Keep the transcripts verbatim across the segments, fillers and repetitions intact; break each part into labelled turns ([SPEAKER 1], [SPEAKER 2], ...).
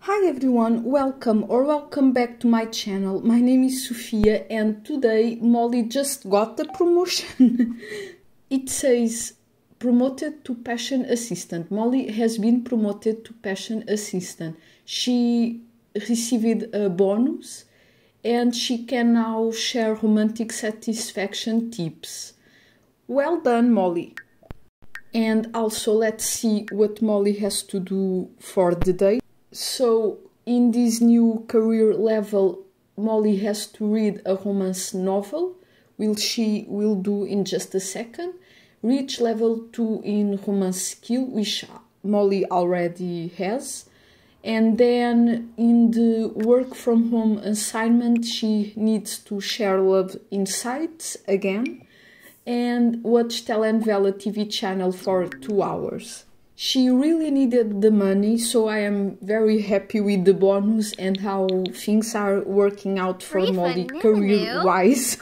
[SPEAKER 1] Hi everyone, welcome or welcome back to my channel. My name is Sofia and today Molly just got a promotion. It says promoted to passion assistant. Molly has been promoted to passion assistant. She received a bonus and she can now share romantic satisfaction tips. Well done, Molly. And also let's see what Molly has to do for the day. So, in this new career level, Molly has to read a romance novel, which she will do in just a second. Reach level two in romance skill, which Molly already has. And then in the work from home assignment, she needs to share love insights again and watch Telenovela T V channel for two hours. She really needed the money, so I am very happy with the bonus and how things are working out for Molly career-wise.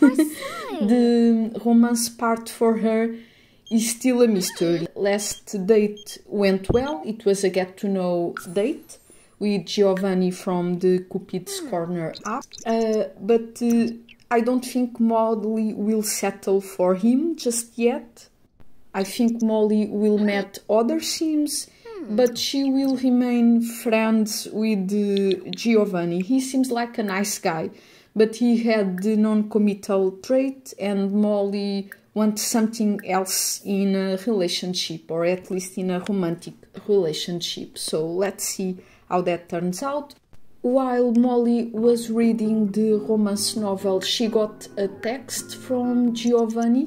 [SPEAKER 1] The romance part for her is still a mystery. Last date went well. It was a get-to-know date with Giovanni from the Cupid's Corner app. Uh, but uh, I don't think Molly will settle for him just yet. I think Molly will meet other Sims, but she will remain friends with uh, Giovanni. He seems like a nice guy, but he had the non-committal trait and Molly wants something else in a relationship, or at least in a romantic relationship. So let's see how that turns out. While Molly was reading the romance novel, she got a text from Giovanni.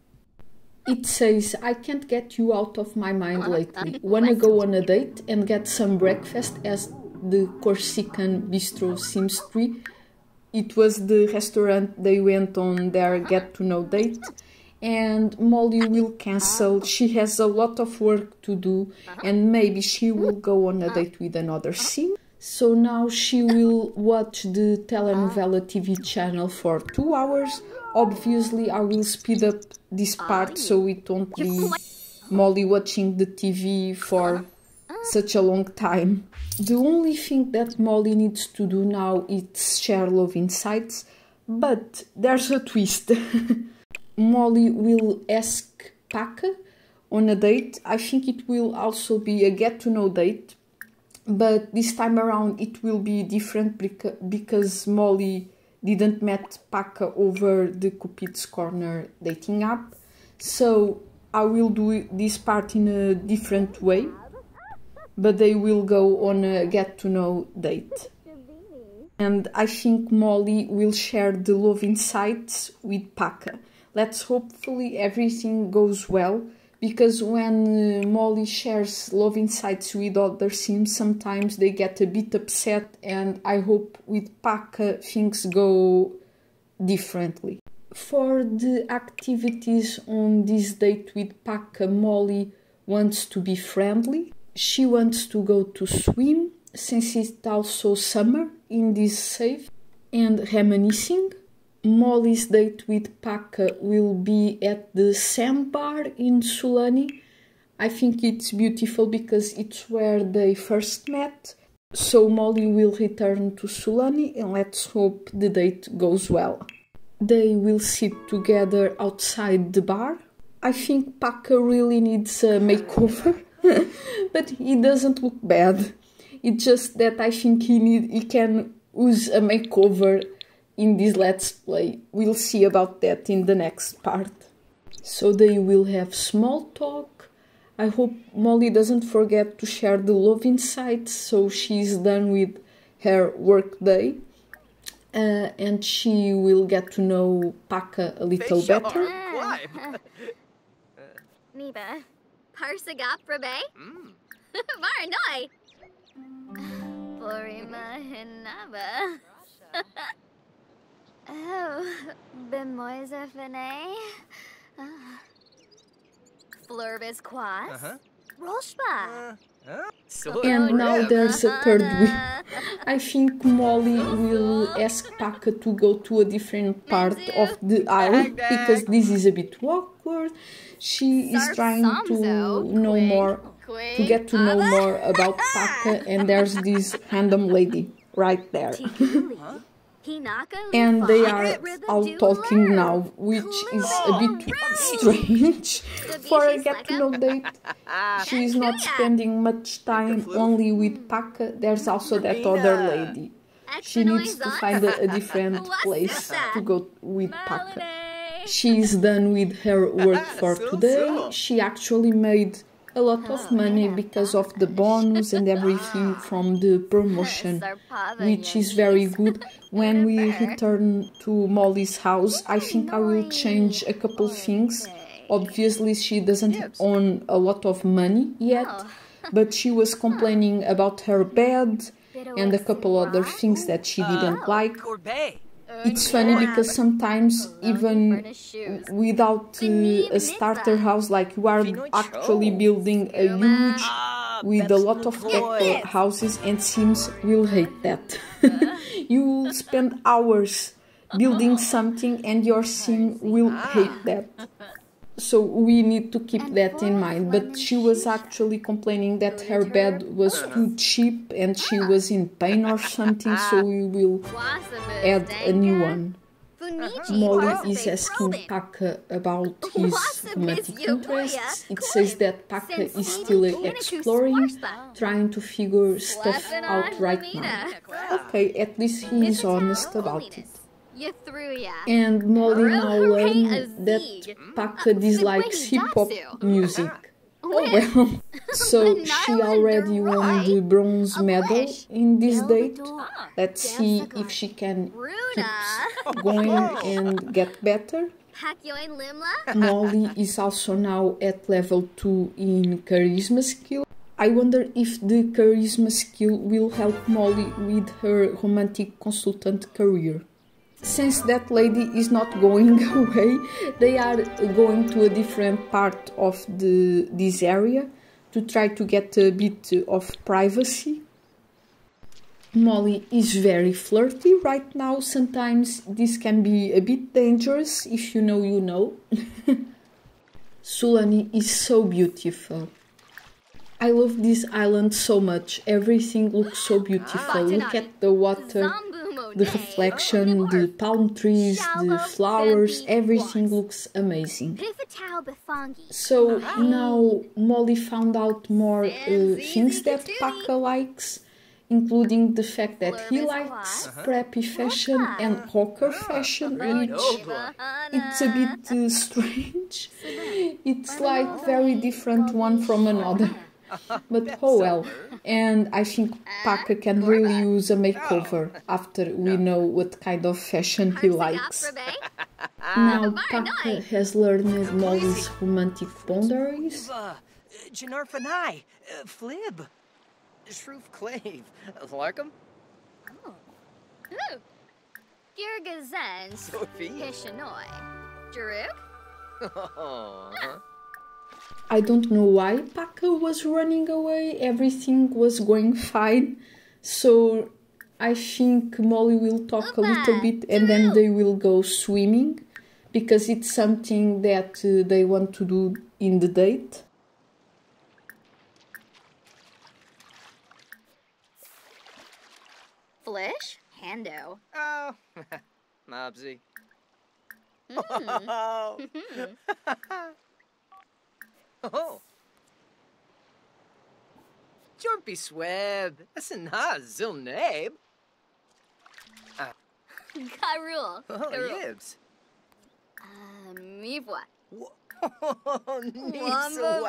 [SPEAKER 1] It says, I can't get you out of my mind lately. Wanna go on a date and get some breakfast at the Corsican Bistro Sims three? It was the restaurant they went on their get-to-know date. And Molly will cancel. She has a lot of work to do and maybe she will go on a date with another Sim. So now she will watch the Telenovela T V channel for two hours. Obviously, I will speed up this part so it won't be Molly watching the T V for such a long time. The only thing that Molly needs to do now is share love insights, but there's a twist. Molly will ask Paca on a date. I think it will also be a get-to-know date, but this time around it will be different because Molly didn't met Paca over the Cupid's Corner dating app. So I will do this part in a different way, but they will go on a get-to-know date. And I think Molly will share the love insights with Paca. Let's hopefully everything goes well, because when uh, Molly shares love insights with other Sims, sometimes they get a bit upset, and I hope with Paca things go differently. For the activities on this date with Paca, Molly wants to be friendly. She wants to go to swim, since it's also summer in this save, and reminiscing. Molly's date with Paca will be at the Sandbar in Sulani. I think it's beautiful because it's where they first met. So Molly will return to Sulani and let's hope the date goes well. They will sit together outside the bar. I think Paca really needs a makeover, but he doesn't look bad. It's just that I think he need he can use a makeover in this Let's Play. We'll see about that in the next part. So they will have small talk. I hope Molly doesn't forget to share the love insights so she's done with her work day. Uh, and she will get to know Paca a little better.
[SPEAKER 2] Niba, Parsagap Rabe? Maranoi! Borima Hinaba. Oh, Bemoisa Fene? Flurbis Quas? Roshba?
[SPEAKER 1] And now there's a third wheel. I think Molly will ask Paca to go to a different part of the island because this is a bit awkward. She is trying to know more to get to know more about Paka, and there's this random lady right there. And they are all talking now, which is a bit strange for a get-to-know date. She is not spending much time only with Paka. There's also that other lady. She needs to find a, a different place to go with Paka. She's done with her work for today. She actually made a lot of money because of the bonus and everything from the promotion, which is very good. When we return to Molly's house, I think I will change a couple things. Obviously, she doesn't own a lot of money yet, but she was complaining about her bed and a couple other things that she didn't like. It's funny because sometimes even without uh, a starter house, like you are actually building a huge with a lot of decor houses, and Sims will hate that. You will spend hours building something and your Sim will hate that. So we need to keep that in mind. But she was actually complaining that her bed was too cheap and she was in pain or something, so we will add a new one. Molly is asking Paka about his romantic interests. It says that Paka is still exploring, trying to figure stuff out right now. Okay, at least he is honest about it. And Molly now learned that Paka dislikes hip-hop music. Oh well. So she already won the bronze medal in this date. Let's see if she can keep going and get better. Molly is also now at level two in charisma skill. I wonder if the charisma skill will help Molly with her romantic consultant career. Since that lady is not going away, they are going to a different part of the this area to try to get a bit of privacy. Molly is very flirty right now. Sometimes this can be a bit dangerous. If you know, you know. Sulani is so beautiful. I love this island so much. Everything looks so beautiful. Look at the water, the reflection, the palm trees, the flowers, everything looks amazing. So now Molly found out more uh, things that Paka likes, including the fact that he likes preppy fashion and rocker fashion, which it's a bit uh, strange. It's like very different one from another. But oh well, and I think Paka can really use a makeover after we know what kind of fashion he likes. Now Paka has learned Molly's romantic boundaries.
[SPEAKER 3] Janarfanai, Flib, Shroof Clave, Larkham.
[SPEAKER 2] Oh. Girgazen, Hishanoi, Jaruk.
[SPEAKER 1] I don't know why Paka was running away, everything was going fine, so I think Molly will talk a little bit and then they will go swimming, because it's something that uh, they want to do in the date.
[SPEAKER 2] Flish? Hando.
[SPEAKER 3] Oh, Mobsy.
[SPEAKER 2] Mm.
[SPEAKER 3] Oh. Jorpy Sweb, that's a na Zilnabe.
[SPEAKER 2] Karul.
[SPEAKER 3] Oh, Yibs.
[SPEAKER 2] Uh, Mivwa.
[SPEAKER 3] Wamba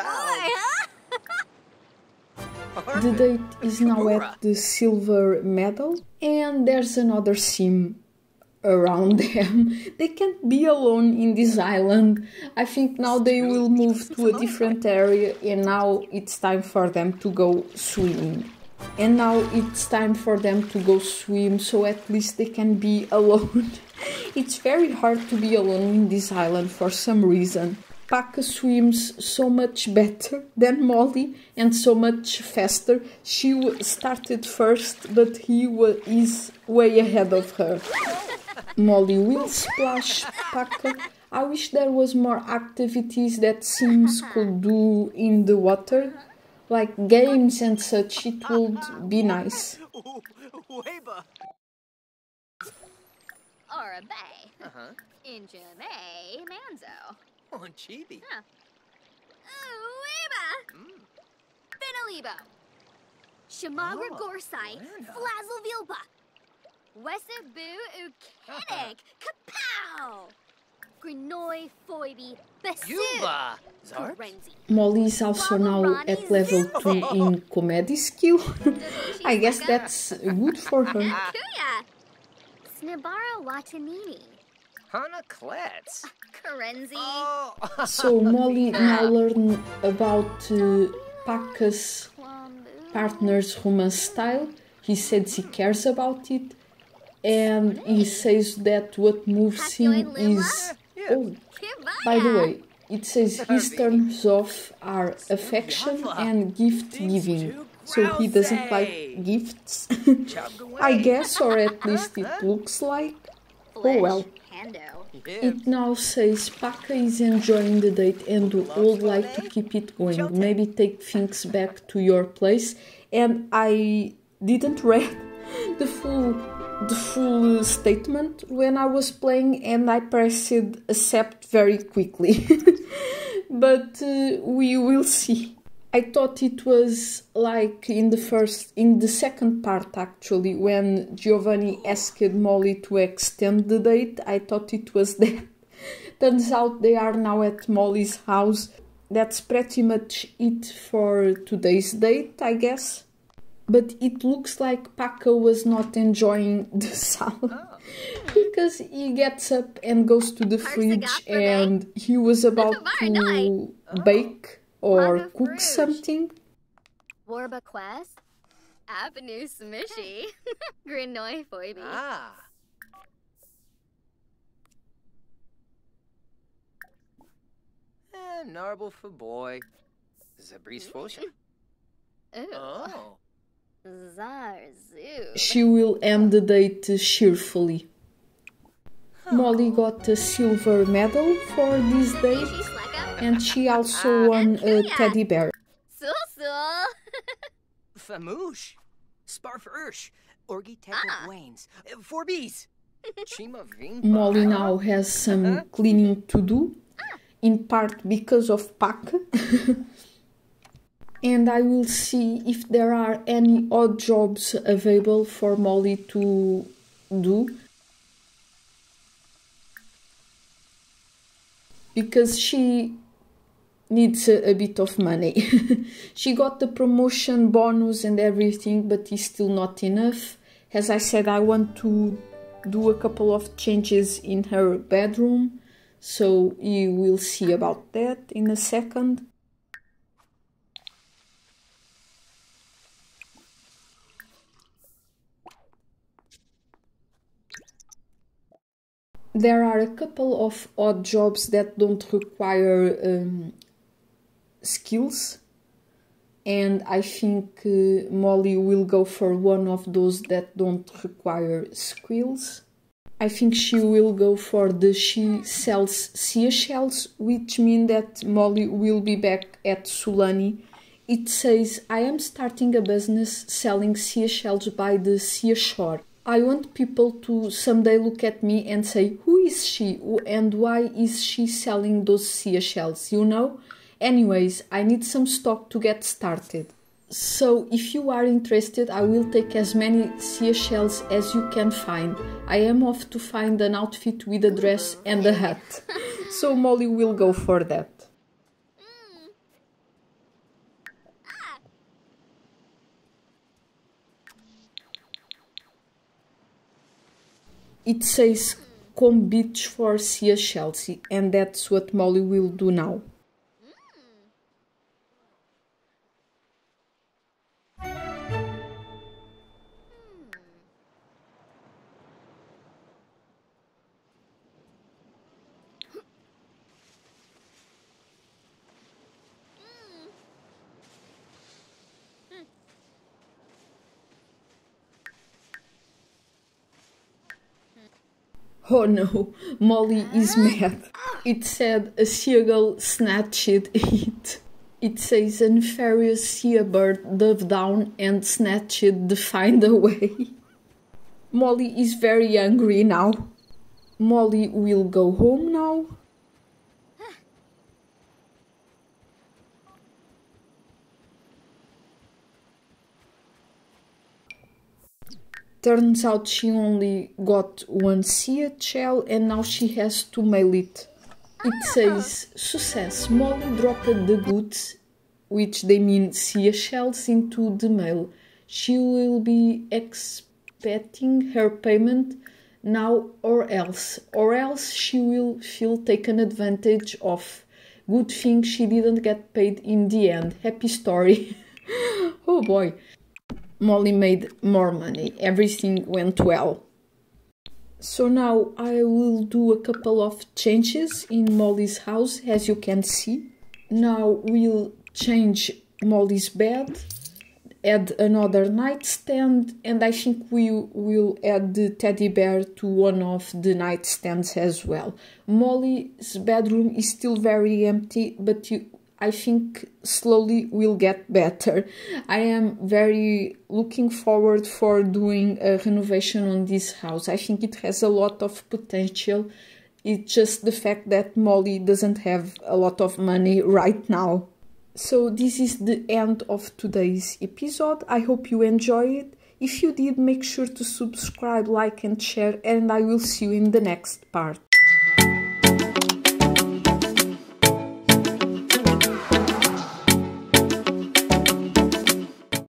[SPEAKER 3] wow.
[SPEAKER 1] The date is now at the silver medal, and there's another sim around them. They can't be alone in this island. I think now they will move to a different area, and now it's time for them to go swimming. And now it's time for them to go swim, so at least they can be alone. It's very hard to be alone in this island for some reason. Paka swims so much better than Molly and so much faster. She started first, but he is way ahead of her. Molly will splash Paka. I wish there was more activities that Sims could do in the water, like games and such, it would be nice.
[SPEAKER 3] Weba.
[SPEAKER 2] Orabe.
[SPEAKER 3] Uh-huh.
[SPEAKER 2] Injame Manzo.
[SPEAKER 3] Oh, chibi.
[SPEAKER 2] Huh. Ueba.
[SPEAKER 3] Mm.
[SPEAKER 2] Benalibo. Shamagra
[SPEAKER 3] Oh,
[SPEAKER 2] Gorsai.
[SPEAKER 3] Lana.
[SPEAKER 2] Flazelvilba. Wesabu Ukenik. Kapow. Grinoi Foibi. Besu.
[SPEAKER 3] Yuba. Zart.
[SPEAKER 2] Renzi.
[SPEAKER 1] Molly is also now at level two in comedy skill. I guess that's good for her.
[SPEAKER 2] Kuya. Snibara Watanini.
[SPEAKER 3] Hana Klets.
[SPEAKER 2] Karenzi.
[SPEAKER 3] Oh.
[SPEAKER 1] So Molly now learned about uh, Paka's
[SPEAKER 2] Wambu.
[SPEAKER 1] partner's romance style. He says he cares about it, and he says that what moves him is... Oh, by the way, it says his turns off are affection and gift giving, so he doesn't like gifts, I guess, or at least it looks like. Oh well.
[SPEAKER 2] Hando.
[SPEAKER 1] It now says Paka is enjoying the date and would like to keep it going, maybe take things back to your place, and I didn't read the full the full statement when I was playing, and I pressed accept very quickly. But uh, we will see. I thought it was like in the first, in the second part actually, when Giovanni asked Molly to extend the date. I thought it was that. Turns out they are now at Molly's house. That's pretty much it for today's date, I guess. But it looks like Paco was not enjoying the salad, because he gets up and goes to the fridge and he was about to bake or cook something.
[SPEAKER 2] Warba Quest. Avenue Smishy. Grinoi Foibi.
[SPEAKER 3] Ah. Eh, Narble for boy. Zabris Fosha.
[SPEAKER 2] Ooh.
[SPEAKER 3] Oh.
[SPEAKER 2] Zarzu.
[SPEAKER 1] She will end the date cheerfully. Molly got a silver medal for this date, and she also won a teddy bear.
[SPEAKER 2] Sul
[SPEAKER 3] Famoosh. Sparf Ursh. Orgi Teko
[SPEAKER 2] Ah.
[SPEAKER 3] Waynes. Four B's. Chima Vimpa.
[SPEAKER 1] Molly now has some cleaning to do, in part because of Pac. And I will see if there are any odd jobs available for Molly to do. Because she needs a, a bit of money. She got the promotion bonus and everything, but it's still not enough. As I said, I want to do a couple of changes in her bedroom, so you will see about that in a second. There are a couple of odd jobs that don't require um, skills, and I think uh, Molly will go for one of those that don't require skills. I think she will go for the she sells seashells, which means that Molly will be back at Sulani. It says, I am starting a business selling seashells by the seashore. I want people to someday look at me and say, who is she and why is she selling those seashells, you know? Anyways, I need some stock to get started. So if you are interested, I will take as many seashells as you can find. I am off to find an outfit with a dress and a hat. So Molly will go for that. It says Combe Beach for seashells, and that's what Molly will do now. Oh no, Molly is mad. It said a seagull snatched it. It says a nefarious seabird dove down and snatched the find away. Molly is very angry now. Molly will go home now. Turns out she only got one sea shell and now she has to mail it. It says, success, Molly dropped the goods, which they mean sea shells, into the mail. She will be expecting her payment now or else. Or else she will feel taken advantage of. Good thing she didn't get paid in the end. Happy story. Oh boy. Molly made more money. Everything went well. So now I will do a couple of changes in Molly's house, as you can see. Now we'll change Molly's bed, add another nightstand, and I think we will add the teddy bear to one of the nightstands as well. Molly's bedroom is still very empty, but you I think slowly will get better. I am very looking forward for doing a renovation on this house. I think it has a lot of potential. It's just the fact that Molly doesn't have a lot of money right now. So this is the end of today's episode. I hope you enjoy it. If you did, make sure to subscribe, like and share, and I will see you in the next part.